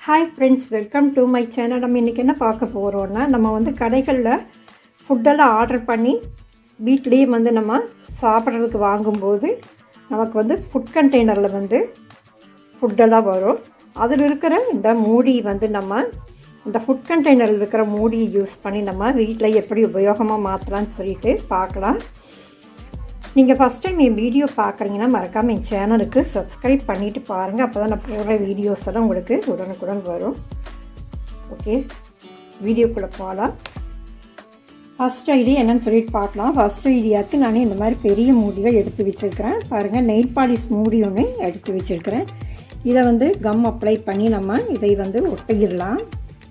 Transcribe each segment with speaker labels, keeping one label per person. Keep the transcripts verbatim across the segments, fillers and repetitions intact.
Speaker 1: Hi friends, welcome to my channel. நம்ம இன்னைக்கு என்ன பார்க்க போறோம்னா நம்ம வந்து கடைகள்ல ஃபுட் எல்லாம் ஆர்டர் பண்ணி வீட்லயே வந்து நம்ம சாப்பிடுறதுக்கு வாங்கும்போது நமக்கு வந்து ஃபுட் கண்டெய்னர்ல வந்து ஃபுட் எல்லாம் வரும். அதில் இருக்கிற இந்த மூடி வந்து நம்ம இந்த ஃபுட் கண்டெய்னரில் இருக்கிற மூடி யூஸ் பண்ணி நம்ம வீட்டில் எப்படி உபயோகமாக மாற்றலாம்னு சொல்லிட்டு பார்க்கலாம். நீங்கள் ஃபஸ்ட் டைம் என் வீடியோ பார்க்குறீங்கன்னா மறக்காமல் என் சேனலுக்கு சப்ஸ்கிரைப் பண்ணிவிட்டு பாருங்கள். அப்போ தான் நான் போடுற வீடியோஸ் எல்லாம் உங்களுக்கு உடனுக்குடன் வரும். ஓகே, வீடியோக்குள்ளே போகலாம். ஃபஸ்ட் ஐடியா என்னன்னு சொல்லிட்டு பார்க்கலாம். ஃபஸ்ட் ஐடியாவுக்கு நான் இந்த மாதிரி பெரிய மூடியை எடுத்து வச்சுருக்கிறேன். பாருங்கள், நெயில் பாலிஷ் மூடி ஒன்று எடுத்து வச்சுருக்கிறேன். இதை வந்து கம் அப்ளை பண்ணி நம்ம இதை வந்து ஒட்டிடலாம்.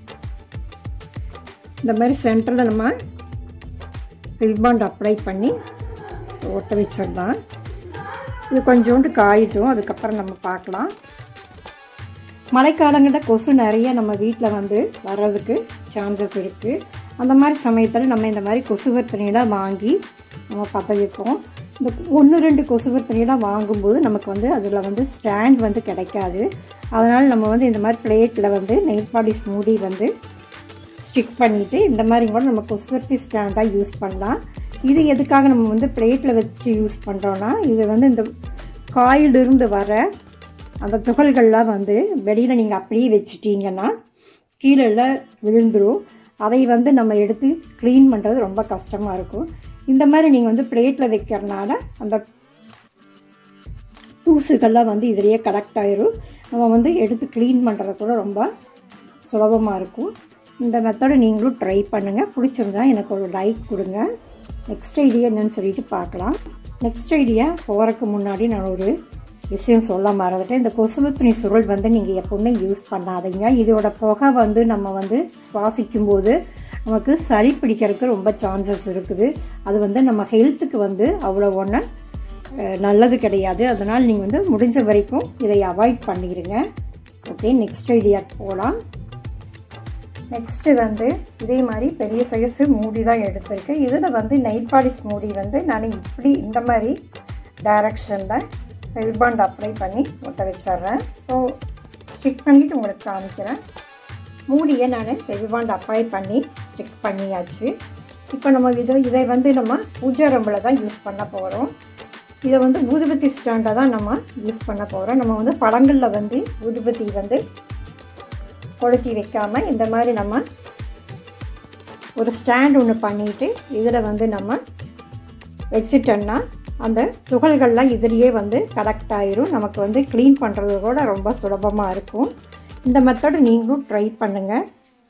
Speaker 1: இந்த மாதிரி சென்டரில் நம்ம ரிப்பாண்ட் அப்ளை பண்ணி ஒட்ட வச்சிடலாம். இது கொஞ்சோண்டு காயிட்டும், அதுக்கப்புறம் நம்ம பார்க்கலாம். மழைக்காலங்களில் கொசு நிறைய நம்ம வீட்டில் வந்து வர்றதுக்கு சான்சஸ் இருக்குது. அந்த மாதிரி சமயத்தில் நம்ம இந்த மாதிரி கொசுவர்த்தனையெல்லாம் வாங்கி நம்ம பற்ற வைப்போம். இந்த ஒன்று ரெண்டு கொசுவர்த்தனையெல்லாம் வாங்கும்போது நமக்கு வந்து அதில் வந்து ஸ்டாண்ட் வந்து கிடைக்காது. அதனால் நம்ம வந்து இந்த மாதிரி பிளேட்டில் வந்து நெயில் பாலிஷ் மூடி வந்து ஸ்டிக் பண்ணிவிட்டு இந்த மாதிரி கூட நம்ம கொசுவர்த்தி ஸ்டாண்டாக யூஸ் பண்ணலாம். இது எதுக்காக நம்ம வந்து பிளேட்டில் வச்சு யூஸ் பண்ணுறோன்னா, இது வந்து இந்த காயிலிருந்து வர அந்த துகள்கள்லாம் வந்து வெளியில் நீங்கள் அப்படியே வச்சிட்டிங்கன்னா கீழே விழுந்துடும். அதை வந்து நம்ம எடுத்து க்ளீன் பண்ணுறது ரொம்ப கஷ்டமாக இருக்கும். இந்த மாதிரி நீங்கள் வந்து பிளேட்டில் வைக்கிறனால அந்த தூசுகள்லாம் வந்து இதிலேயே கலெக்ட் ஆயிரும். நம்ம வந்து எடுத்து க்ளீன் பண்ணுறது கூட ரொம்ப சுலபமாக இருக்கும். இந்த மெத்தடை நீங்களும் ட்ரை பண்ணுங்கள். பிடிச்சிருந்தா எனக்கு ஒரு லைக் கொடுங்க. நெக்ஸ்ட் ஐடியா என்னன்னு சொல்லிட்டு பார்க்கலாம். நெக்ஸ்ட் ஐடியா போகிறதுக்கு முன்னாடி நான் ஒரு விஷயம் சொல்ல மறந்துட்டேன். இந்த கொசுவர்த்தனை சுருள் வந்து நீங்கள் எப்பவுமே யூஸ் பண்ணாதீங்க. இதோட புகை வந்து நம்ம வந்து சுவாசிக்கும் போது நமக்கு சளி பிடிக்கிறதுக்கு ரொம்ப சான்சஸ் இருக்குது. அது வந்து நம்ம ஹெல்த்துக்கு வந்து அவ்வளோ ஒன்று நல்லது கிடையாது. அதனால் நீங்கள் வந்து முடிஞ்ச வரைக்கும் இதை அவாய்ட் பண்ணிடுங்க. ஓகே, நெக்ஸ்ட் ஐடியாவுக்கு போகலாம். நெக்ஸ்ட்டு வந்து இதே மாதிரி பெரிய சைஸு மூடி தான் எடுத்திருக்கேன். இதில் வந்து நெயில் பாலிஷ் மூடி வந்து நான் இப்படி இந்த மாதிரி டைரக்ஷனில் ரிப்பாண்ட் அப்ளை பண்ணி ஒட்ட வச்சிட்றேன். ஸோ ஸ்டிக் பண்ணிவிட்டு உங்களுக்கு காமிக்கிறேன். மூடியை நான் ரிப்பாண்ட் அப்ளை பண்ணி ஸ்டிக் பண்ணியாச்சு. இப்போ நம்ம இதை இதை வந்து நம்ம பூஜை ரூமில் தான் யூஸ் பண்ண போகிறோம். இதை வந்து ஊதுபத்தி ஸ்டாண்டை தான் நம்ம யூஸ் பண்ண போகிறோம். நம்ம வந்து பழங்களில் வந்து ஊதுபத்தி வந்து கொளுத்தி வைக்காமல் இந்த மாதிரி நம்ம ஒரு ஸ்டாண்ட் ஒன்று பண்ணிவிட்டு இதில் வந்து நம்ம வச்சுட்டோன்னா அந்த துகள்கள்லாம் இதிலேயே வந்து கலெக்ட் ஆயிரும். நமக்கு வந்து க்ளீன் பண்ணுறது கூட ரொம்ப சுலபமாக இருக்கும். இந்த மெத்தடு நீங்களும் ட்ரை பண்ணுங்கள்.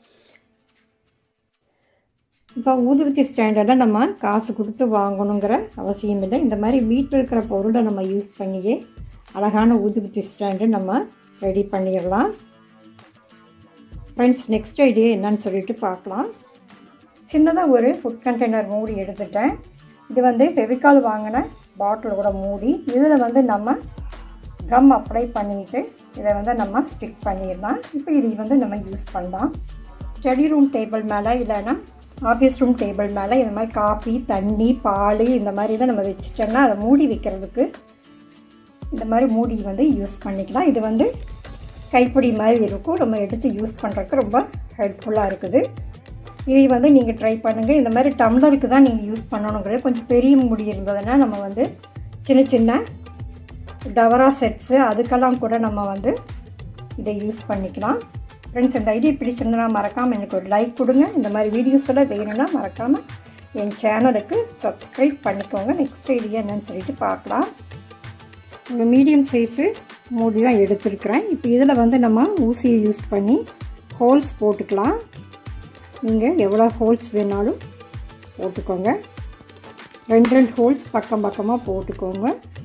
Speaker 1: இப்போ ஊதுபத்தி ஸ்டாண்டெல்லாம் நம்ம காசு கொடுத்து வாங்கணுங்கிற அவசியம் இல்லை. இந்த மாதிரி வீட்டில் இருக்கிற பொருளை நம்ம யூஸ் பண்ணியே அழகான ஊதுபத்தி ஸ்டாண்டு நம்ம ரெடி பண்ணிடலாம். ஃப்ரெண்ட்ஸ், நெக்ஸ்ட் ஐடியா என்னன்னு சொல்லிட்டு பார்க்கலாம். சின்னதாக ஒரு ஃபுட் கண்டெய்னர் மூடி எடுத்துட்டேன். இது வந்து ஃபெவிகால் வாங்கின பாட்டிலோட மூடி. இதில் வந்து நம்ம கம் அப்ளை பண்ணிவிட்டு இதை வந்து நம்ம ஸ்டிக் பண்ணிடலாம். இப்போ இது வந்து நம்ம யூஸ் பண்ணலாம். ஸ்டடி ரூம் டேபிள் மேலே இல்லைன்னா ஆஃபீஸ் ரூம் டேபிள் மேலே இந்த மாதிரி காஃபி, தண்ணி, பால் இந்த மாதிரிலாம் நம்ம வச்சுட்டோன்னா அதை மூடி வைக்கிறதுக்கு இந்த மாதிரி மூடி வந்து யூஸ் பண்ணிக்கலாம். இது வந்து கைப்பிடி மாதிரி இருக்கும். நம்ம எடுத்து யூஸ் பண்ணுறதுக்கு ரொம்ப ஹெல்ப்ஃபுல்லாக இருக்குது. இதை வந்து நீங்கள் ட்ரை பண்ணுங்கள். இந்த மாதிரி டம்ளருக்கு தான் நீங்கள் யூஸ் பண்ணணுங்கிறது. கொஞ்சம் பெரிய மூடி இருந்ததுன்னா நம்ம வந்து சின்ன சின்ன டவரா செட்ஸு அதுக்கெல்லாம் கூட நம்ம வந்து இதை யூஸ் பண்ணிக்கலாம். ஃப்ரெண்ட்ஸ், இந்த ஐடியா பிடிச்சிருந்தா மறக்காமல் எனக்கு ஒரு லைக் கொடுங்க. இந்த மாதிரி வீடியோஸ் எல்லாம் வேணும்னா மறக்காமல் என் சேனலுக்கு சப்ஸ்கிரைப் பண்ணிக்கோங்க. நெக்ஸ்ட் ஐடியா என்னன்னு சொல்லிட்டு பார்க்கலாம். ஒரு மீடியம் சைஸு மூடி தான் எடுத்துருக்கிறேன். இப்போ இதில் வந்து நம்ம ஊசியை யூஸ் பண்ணி ஹோல்ஸ் போட்டுக்கலாம். நீங்கள் எவ்வளோ ஹோல்ஸ் வேணாலும் போட்டுக்கோங்க. ரெண்டு ரெண்டு ஹோல்ஸ் பக்கம் பக்கமாக போட்டுக்கோங்க.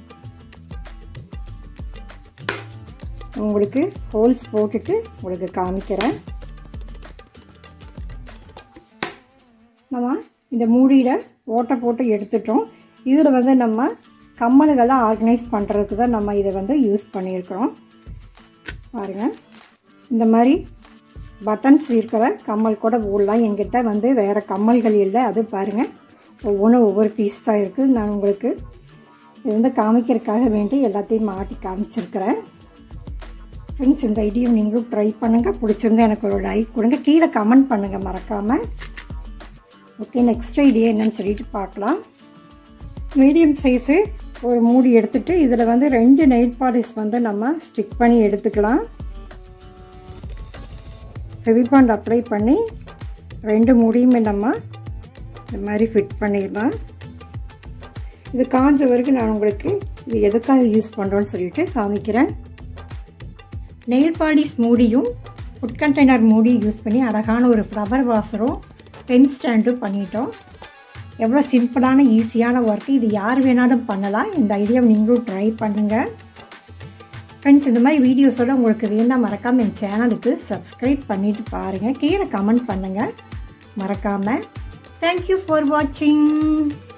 Speaker 1: உங்களுக்கு ஹோல்ஸ் போட்டுட்டு உங்களுக்கு காமிக்கிறேன். நம்ம இந்த மூடியில் ஓட்டை போட்டு எடுத்துட்டோம். இதில் வந்து நம்ம கம்மல்களை ஆர்கனைஸ் பண்ணுறதுக்கு தான் நம்ம இதை வந்து யூஸ் பண்ணியிருக்கிறோம். பாருங்கள், இந்த மாதிரி பட்டன்ஸ் இருக்கிற கம்மல் கூட போடலாம். என்கிட்ட வந்து வேறு கம்மல்கள் இல்லை. அது பாருங்கள், ஒவ்வொன்றும் ஒவ்வொரு பீஸ் தான் இருக்குது. நான் உங்களுக்கு இது வந்து காமிக்கிறதுக்காக வேண்டி எல்லாத்தையும் மாட்டி காமிச்சிருக்கிறேன். ஃப்ரெண்ட்ஸ், இந்த ஐடியா நீங்களும் ட்ரை பண்ணுங்கள். பிடிச்சிருந்தா எனக்கு ஒரு லைக் கொடுங்க, கீழே கமெண்ட் பண்ணுங்கள் மறக்காமல். ஓகே, நெக்ஸ்ட் ஐடியா என்னன்னு சொல்லிட்டு பார்க்கலாம். மீடியம் சைஸு ஒரு மூடி எடுத்துகிட்டு இதில் வந்து ரெண்டு நெயில் பாலிஷ் வந்து நம்ம ஸ்டிக் பண்ணி எடுத்துக்கலாம். ஃபெவிபாண்ட் அப்ளை பண்ணி ரெண்டு மூடியுமே நம்ம இந்த மாதிரி ஃபிட் பண்ணிடலாம். இது காஞ்ச வரைக்கும் நான் உங்களுக்கு இது எதுக்காக யூஸ் பண்ணுறோன்னு சொல்லிட்டு காமிக்கிறேன். நெயில் பாலிஷ் மூடியும் ஃபுட் கண்டெய்னர் மூடியும் யூஸ் பண்ணி அழகான ஒரு ஃப்ளவர் வாசரும் பென் ஸ்டாண்டும் பண்ணிட்டோம். எவ்வளோ சிம்பிளான ஈஸியான ஒர்க்கு, இது யார் வேணாலும் பண்ணலாம். இந்த ஐடியாவை நீங்களும் ட்ரை பண்ணுங்கள். ஃப்ரெண்ட்ஸ், இந்த மாதிரி வீடியோஸோடு உங்களுக்கு வேணால் மறக்காமல் என் சேனலுக்கு சப்ஸ்கிரைப் பண்ணிவிட்டு பாருங்கள், கீழே கமெண்ட் பண்ணுங்கள் மறக்காமல். தேங்க்யூ ஃபார் வாட்சிங்.